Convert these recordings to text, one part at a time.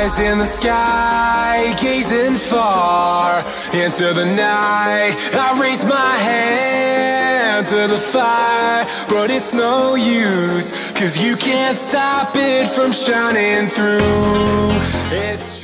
eyes in the sky, gazing far into the night. I raise my hand to the fire, but it's no use, 'cause you can't stop it from shining through. It's...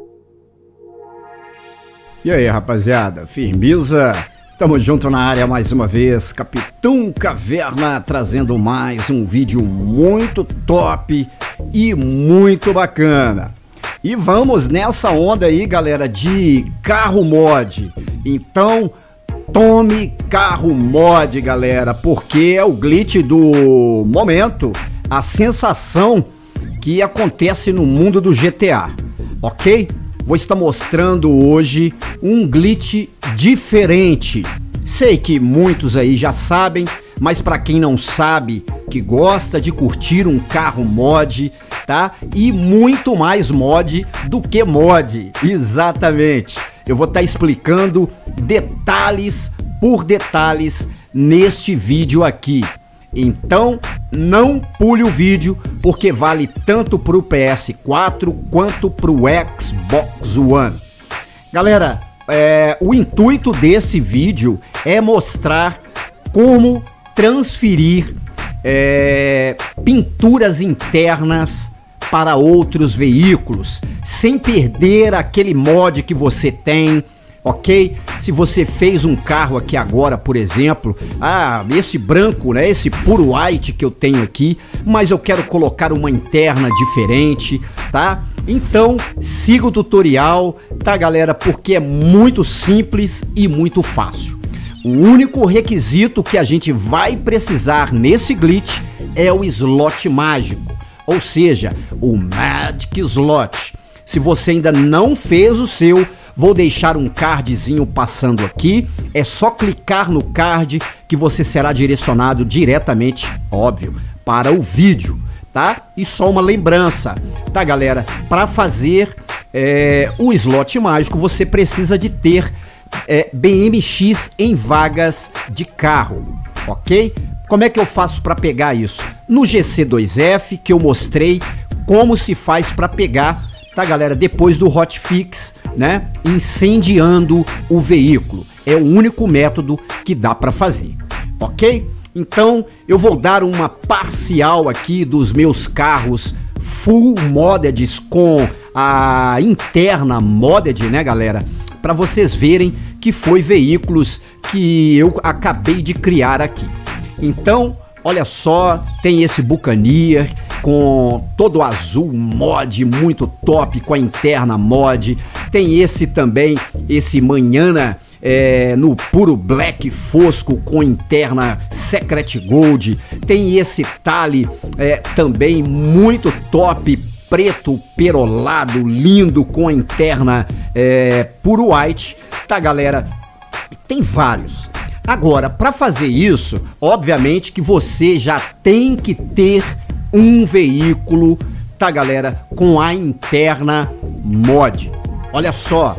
E aí, rapaziada, firmeza? Tamo junto na área mais uma vez, Capitão Caverna trazendo mais um vídeo muito top e muito bacana. E vamos nessa onda aí, galera, de carro mod. Então, tome carro mod, galera, porque é o glitch do momento, a sensação que acontece no mundo do GTA, ok? Vou estar mostrando hoje um glitch diferente. Sei que muitos aí já sabem, mas para quem não sabe, que gosta de curtir um carro mod, tá? E muito mais mod do que mod, exatamente. Eu vou estar explicando detalhes por detalhes neste vídeo aqui. Então, não pule o vídeo, porque vale tanto para o PS4 quanto para o Xbox One. Galera, o intuito desse vídeo é mostrar como transferir pinturas internas para outros veículos, sem perder aquele mod que você tem, ok? Se você fez um carro aqui agora, por exemplo, esse branco, né, esse puro white que eu tenho aqui, mas eu quero colocar uma interna diferente, tá? Então, siga o tutorial, tá, galera? Porque é muito simples e muito fácil. O único requisito que a gente vai precisar nesse glitch é o slot mágico, ou seja, o Magic Slot. Se você ainda não fez o seu, vou deixar um cardzinho passando aqui, é só clicar no card que você será direcionado diretamente, óbvio, para o vídeo, tá? E só uma lembrança, tá, galera? Para fazer o slot mágico, você precisa de ter BMX em vagas de carro, ok? Como é que eu faço para pegar isso? No GC2F, que eu mostrei como se faz para pegar, tá, galera? Depois do hotfix, né? Incendiando o veículo. É o único método que dá para fazer, ok? Então, eu vou dar uma parcial aqui dos meus carros full modded com a interna modded, né, galera? Para vocês verem que foi veículos que eu acabei de criar aqui. Então, olha só, tem esse Buccaneer com todo azul mod, muito top, com a interna mod. Tem esse também, esse Manhana no puro black fosco com interna Secret Gold. Tem esse Tali também muito top, preto perolado, lindo, com a interna puro white, tá, galera? Tem vários. Agora, para fazer isso, obviamente que você já tem que ter um veículo, tá, galera, com a interna mod. Olha só,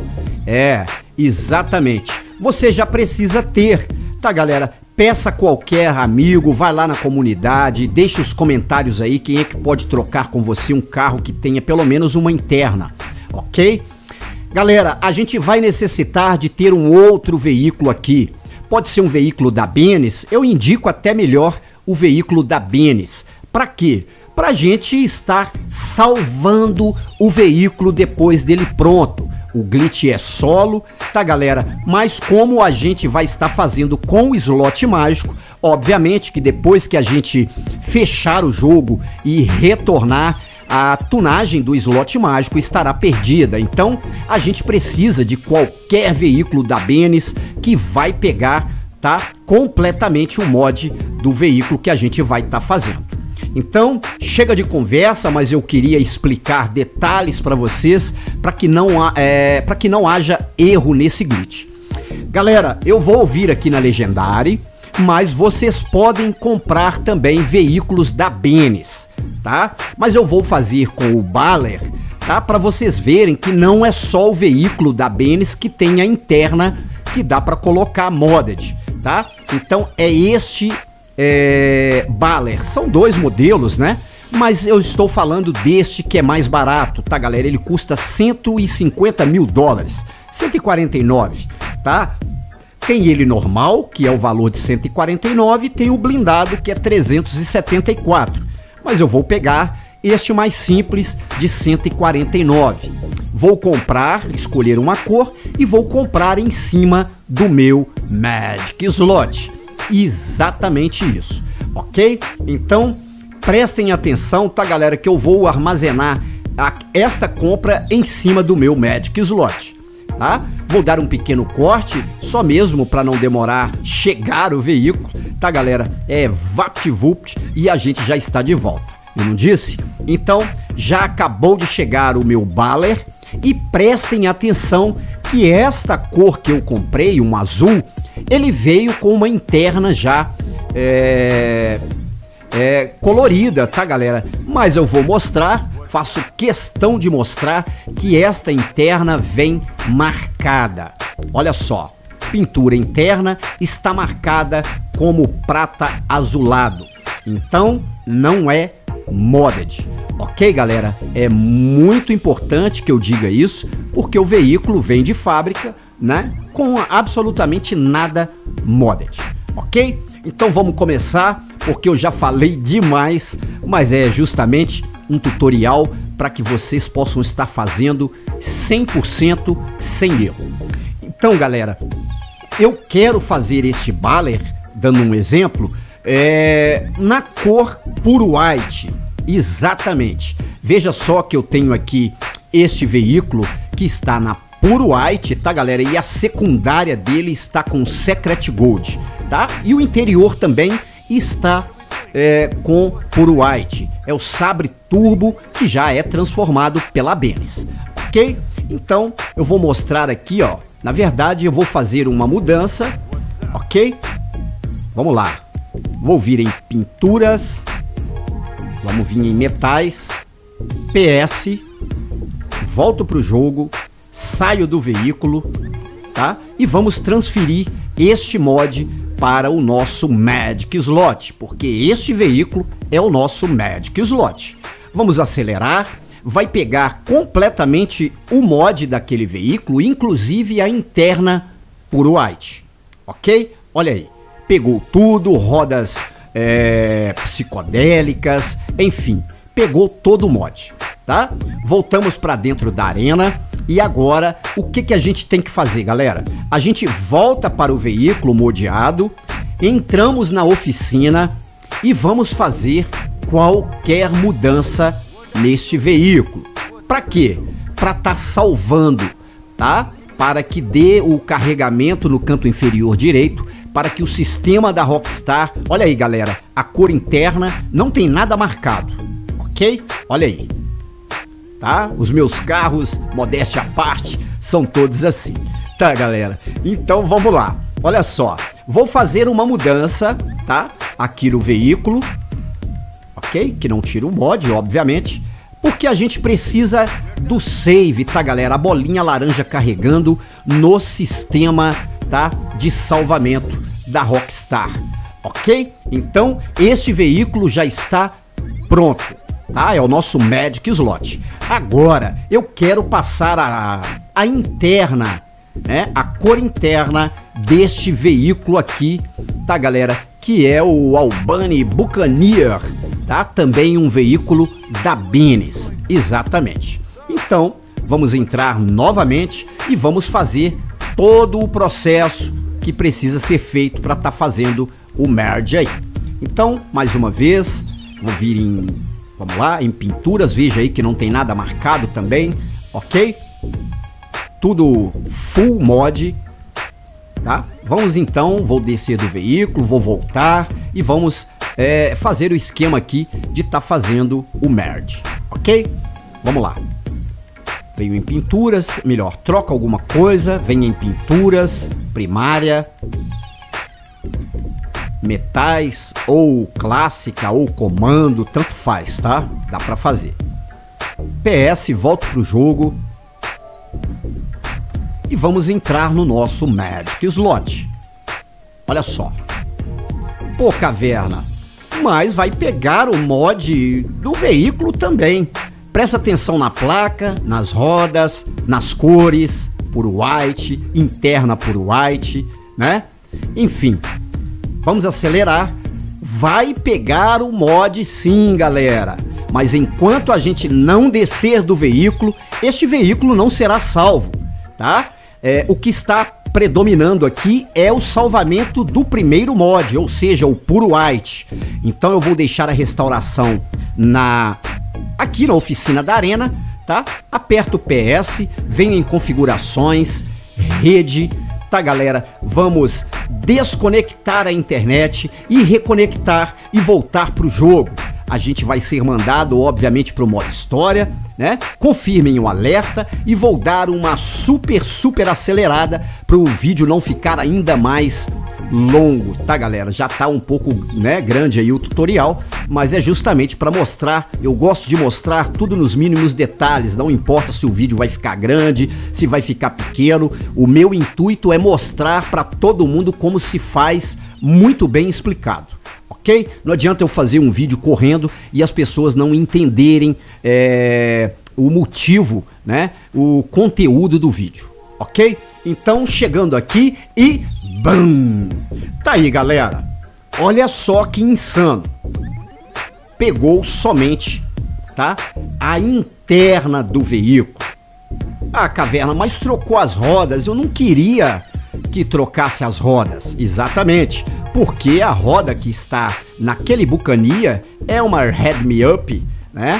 exatamente. Você já precisa ter, tá, galera? Peça qualquer amigo, vai lá na comunidade, deixa os comentários aí quem é que pode trocar com você um carro que tenha pelo menos uma interna, ok? Galera, a gente vai necessitar de ter um outro veículo aqui. Pode ser um veículo da Benz, eu indico até melhor o veículo da Benz. Para quê? Pra gente estar salvando o veículo depois dele pronto. O glitch é solo, tá, galera? Mas como a gente vai estar fazendo com o slot mágico, obviamente que depois que a gente fechar o jogo e retornar, a tunagem do slot mágico estará perdida. Então a gente precisa de qualquer veículo da Benz que vai pegar, tá, completamente o mod do veículo que a gente vai estar fazendo. Então, chega de conversa, mas eu queria explicar detalhes para vocês, para que não haja erro nesse glitch. Galera, eu vou ouvir aqui na Legendary, mas vocês podem comprar também veículos da Benz, tá? Mas eu vou fazer com o Baller, tá? Para vocês verem que não é só o veículo da Benz que tem a interna que dá para colocar modded, tá? Então é este Baller. São dois modelos, né? Mas eu estou falando deste que é mais barato, tá, galera? Ele custa 150 mil dólares, 149, tá? Tem ele normal, que é o valor de 149, e tem o blindado, que é 374. Mas eu vou pegar este mais simples de 149. Vou comprar, escolher uma cor e vou comprar em cima do meu Magic Slot. Exatamente isso, ok? Então, prestem atenção, tá, galera, que eu vou armazenar esta compra em cima do meu Magic Slot, tá? Vou dar um pequeno corte, só mesmo para não demorar chegar o veículo, tá, galera? É VaptVupt e a gente já está de volta. Eu não disse? Então, já acabou de chegar o meu Baller e prestem atenção que esta cor que eu comprei, um azul, ele veio com uma interna já colorida, tá, galera? Mas eu vou mostrar, faço questão de mostrar que esta interna vem marcada. Olha só, pintura interna está marcada como prata azulado. Então, não é modded, ok, galera? É muito importante que eu diga isso, porque o veículo vem de fábrica, né, com absolutamente nada modded, ok? Então vamos começar, porque eu já falei demais, mas é justamente um tutorial para que vocês possam estar fazendo 100% sem erro. Então, galera, eu quero fazer este Baller, dando um exemplo, na cor Pure White, exatamente. Veja só que eu tenho aqui este veículo que está na Pure White, tá, galera? E a secundária dele está com Secret Gold, tá? E o interior também está com Pure White. É o Sabre Turbo que já é transformado pela Bennis, ok? Então eu vou mostrar aqui, ó. Na verdade eu vou fazer uma mudança, ok? Vamos lá. Vou vir em pinturas, vamos vir em metais, PS, volto para o jogo, saio do veículo, tá? E vamos transferir este mod para o nosso Magic Slot, porque este veículo é o nosso Magic Slot. Vamos acelerar, vai pegar completamente o mod daquele veículo, inclusive a interna Pure White, ok? Olha aí. Pegou tudo, rodas psicodélicas, enfim, pegou todo o mod, tá? Voltamos para dentro da arena e agora o que a gente tem que fazer, galera? A gente volta para o veículo modeado, entramos na oficina e vamos fazer qualquer mudança neste veículo. Para quê? Para estar salvando, tá? Para que dê o carregamento no canto inferior direito, para que o sistema da Rockstar, olha aí, galera, a cor interna não tem nada marcado, ok? Olha aí, tá? Os meus carros, modéstia à parte, são todos assim, tá, galera? Então vamos lá, olha só, vou fazer uma mudança, tá? Aqui no veículo, ok? Que não tira o mod, obviamente, porque a gente precisa do save, tá, galera? A bolinha laranja carregando no sistema, tá, de salvamento da Rockstar, ok? Então, este veículo já está pronto, tá? É o nosso Magic Slot. Agora, eu quero passar a interna, né? A cor interna deste veículo aqui, tá, galera? Que é o Albany Buccaneer, tá? Também um veículo da Bennis, exatamente. Então, vamos entrar novamente e vamos fazer todo o processo que precisa ser feito para estar fazendo o merge aí. Então, mais uma vez, vou vir em, vamos lá, em pinturas, veja aí que não tem nada marcado também, ok? Tudo full mod, tá? Vamos então, vou descer do veículo, vou voltar e vamos fazer o esquema aqui de estar fazendo o merge, ok? Vamos lá. Venho em pinturas, melhor, troca alguma coisa, venho em pinturas, primária, metais, ou clássica, ou comando, tanto faz, tá? Dá pra fazer. PS, volto pro jogo. E vamos entrar no nosso Magic Slot. Olha só. Pô, caverna, mas vai pegar o mod do veículo também. Presta atenção na placa, nas rodas, nas cores, puro white, interna puro white, né? Enfim, vamos acelerar. Vai pegar o mod sim, galera. Mas enquanto a gente não descer do veículo, este veículo não será salvo, tá? O que está predominando aqui é o salvamento do primeiro mod, ou seja, o puro white. Então eu vou deixar a restauração aqui na oficina da Arena, tá? Aperta o PS, vem em configurações, rede, tá, galera? Vamos desconectar a internet e reconectar e voltar pro jogo. A gente vai ser mandado, obviamente, para o modo história, né? Confirmem o alerta e vou dar uma super acelerada para o vídeo não ficar ainda mais longo, tá, galera? Já tá um pouco, né, grande aí o tutorial, mas é justamente para mostrar. Eu gosto de mostrar tudo nos mínimos detalhes, não importa se o vídeo vai ficar grande, se vai ficar pequeno. O meu intuito é mostrar para todo mundo como se faz, muito bem explicado. Ok? Não adianta eu fazer um vídeo correndo e as pessoas não entenderem o motivo, né? O conteúdo do vídeo, ok? Então, chegando aqui e BAM! Tá aí, galera. Olha só que insano. Pegou somente, tá? A interna do veículo. Ah, Caverna, mas trocou as rodas. Eu não queria que trocasse as rodas. Exatamente. Porque a roda que está naquele Buccaneer é uma Head Me Up, né?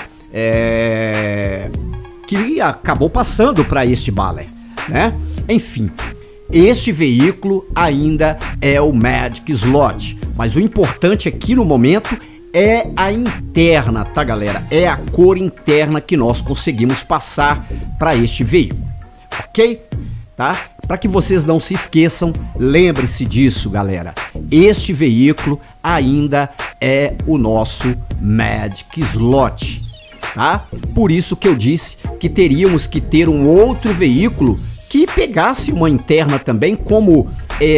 Que acabou passando para este Baller, né? Enfim, este veículo ainda é o Magic Slot, mas o importante aqui no momento é a interna, tá, galera? É a cor interna que nós conseguimos passar para este veículo, ok? Tá? Para que vocês não se esqueçam, lembre-se disso, galera. Este veículo ainda é o nosso Magic Slot, tá? Por isso que eu disse que teríamos que ter um outro veículo que pegasse uma interna também, como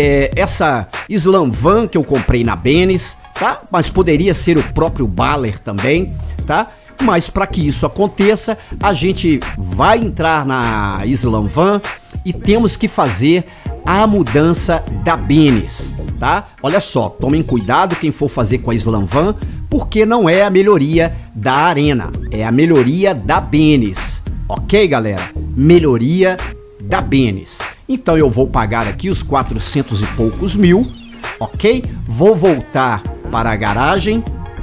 essa Slam Van que eu comprei na Benny's, tá? Mas poderia ser o próprio Baller também, tá? Mas para que isso aconteça, a gente vai entrar na Slam Van e temos que fazer a mudança da Benny's, tá? Olha só, tomem cuidado quem for fazer com a Slam Van, porque não é a melhoria da Arena, é a melhoria da Benny's, ok, galera? Melhoria da Benny's. Então eu vou pagar aqui os 400 e poucos mil, ok? Vou voltar para a garagem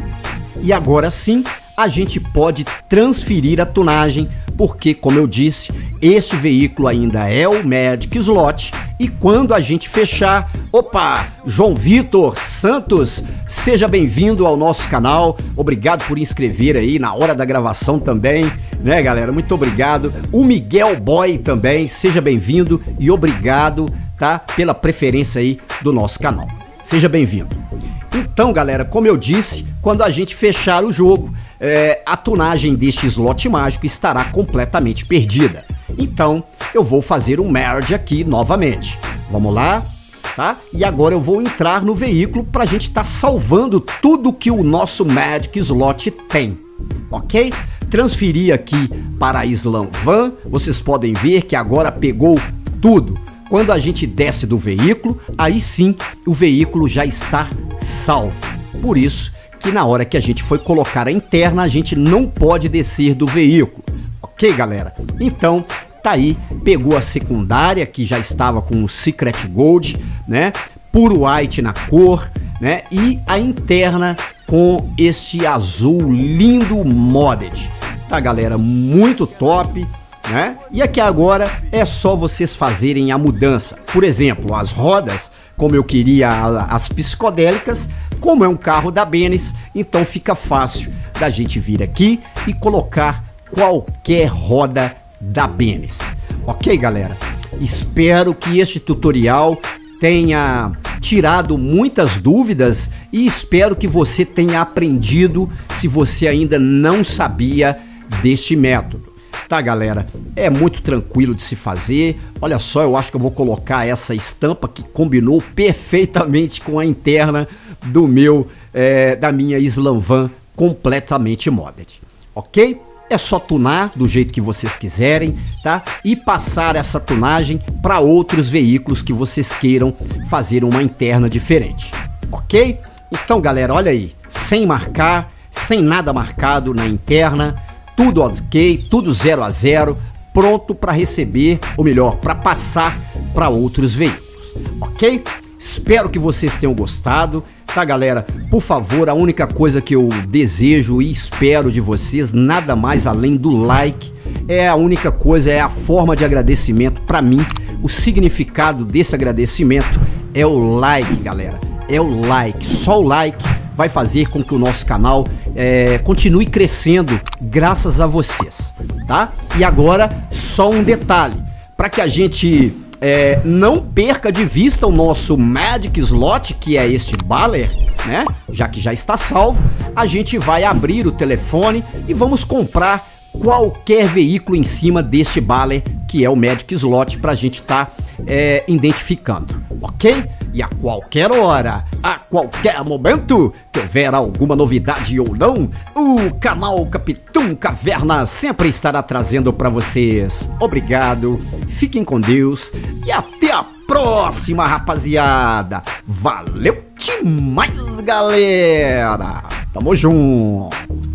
e agora sim a gente pode transferir a tunagem, porque, como eu disse, este veículo ainda é o Magic Slot. E quando a gente fechar... Opa! João Vitor Santos, seja bem-vindo ao nosso canal. Obrigado por inscrever aí na hora da gravação também, né, galera? Muito obrigado. O Miguel Boy também, seja bem-vindo e obrigado, tá, pela preferência aí do nosso canal. Seja bem-vindo. Então, galera, como eu disse, quando a gente fechar o jogo, a tunagem deste slot mágico estará completamente perdida. Então, eu vou fazer um merge aqui novamente. Vamos lá, tá? E agora eu vou entrar no veículo para a gente estar salvando tudo que o nosso Magic Slot tem, ok? Transferir aqui para a Slam Van. Vocês podem ver que agora pegou tudo. Quando a gente desce do veículo, aí sim o veículo já está salvo. Por isso que na hora que a gente foi colocar a interna, a gente não pode descer do veículo. Ok, galera? Então, tá aí, pegou a secundária, que já estava com o Secret Gold, né? Puro white na cor, né? E a interna com este azul lindo modded. Tá, galera? Muito top, né? E aqui agora é só vocês fazerem a mudança. Por exemplo, as rodas, como eu queria as psicodélicas, como é um carro da Benny's, então fica fácil da gente vir aqui e colocar qualquer roda da Benny's. Ok, galera? Espero que este tutorial tenha tirado muitas dúvidas e espero que você tenha aprendido, se você ainda não sabia deste método. Tá, galera? É muito tranquilo de se fazer. Olha só, eu acho que eu vou colocar essa estampa que combinou perfeitamente com a interna do meu da minha Slam Van completamente modded, ok? É só tunar do jeito que vocês quiserem, tá? E passar essa tunagem para outros veículos que vocês queiram fazer uma interna diferente, ok? Então, galera, olha aí, sem marcar, sem nada marcado na interna, tudo ok, tudo 0 a 0, pronto para receber, ou melhor, para passar para outros veículos, ok? Espero que vocês tenham gostado. Tá, galera? Por favor, a única coisa que eu desejo e espero de vocês, nada mais além do like, é a única coisa, é a forma de agradecimento. Para mim, o significado desse agradecimento é o like, galera. É o like. Só o like vai fazer com que o nosso canal continue crescendo graças a vocês, tá? E agora, só um detalhe, para que a gente não perca de vista o nosso Magic Slot, que é este Baller, né? Já que já está salvo, a gente vai abrir o telefone e vamos comprar qualquer veículo em cima deste Baller, que é o Magic Slot, para a gente estar identificando, ok? E a qualquer hora, a qualquer momento, que houver alguma novidade ou não, o canal Capitão Caverna sempre estará trazendo para vocês. Obrigado, fiquem com Deus e até a próxima, rapaziada. Valeu demais, galera. Tamo junto.